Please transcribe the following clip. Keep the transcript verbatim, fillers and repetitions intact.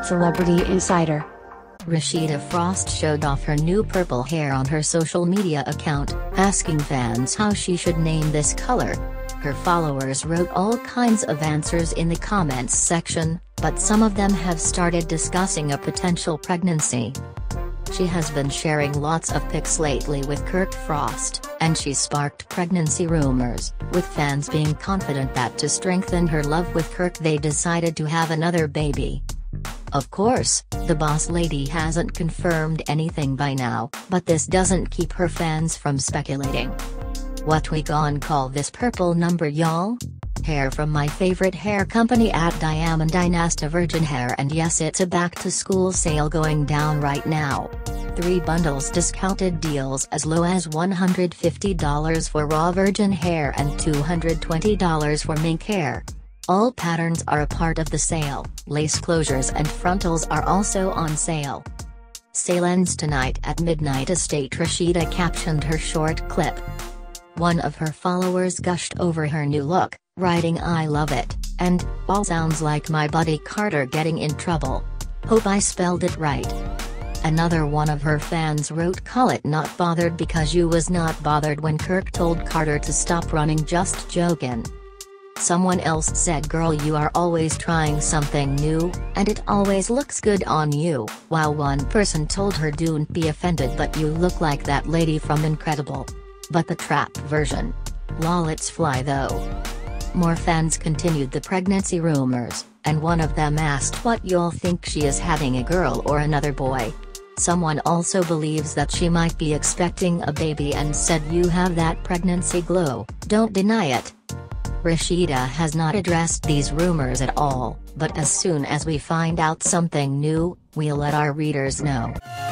Celebrity Insider. Rashida Frost showed off her new purple hair on her social media account, asking fans how she should name this color. Her followers wrote all kinds of answers in the comments section, but some of them have started discussing a potential pregnancy. She has been sharing lots of pics lately with Kirk Frost, and she sparked pregnancy rumors, with fans being confident that to strengthen her love with Kirk they decided to have another baby. Of course, the boss lady hasn't confirmed anything by now, but this doesn't keep her fans from speculating. What we gon' call this purple number, y'all? Hair from my favorite hair company at Diamond Dynasta Virgin Hair, and yes, it's a back to school sale going down right now. Three bundles discounted deals as low as one hundred fifty dollars for raw virgin hair and two hundred twenty dollars for mink hair. All patterns are a part of the sale. Lace closures and frontals are also on sale. Sale ends tonight at midnight. Estate Rashida captioned her short clip. One of her followers gushed over her new look, writing "I love it," and "all sounds like my buddy Carter getting in trouble. Hope I spelled it right." Another one of her fans wrote, "Call it not bothered because you was not bothered when Kirk told Carter to stop running, just jokin'." Someone else said, "Girl, you are always trying something new, and it always looks good on you," while one person told her, "Don't be offended, but you look like that lady from Incredible. But the trap version. Lol, it's fly though." More fans continued the pregnancy rumors, and one of them asked what y'all think, she is having a girl or another boy. Someone also believes that she might be expecting a baby and said, "You have that pregnancy glow, don't deny it." Rashida has not addressed these rumors at all, but as soon as we find out something new, we'll let our readers know.